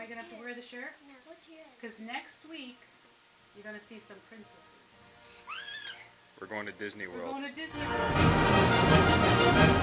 going to have to wear the shirt? No. What's yours? Because next week, you're going to see some princesses. We're going to Disney World. We're going to Disney World.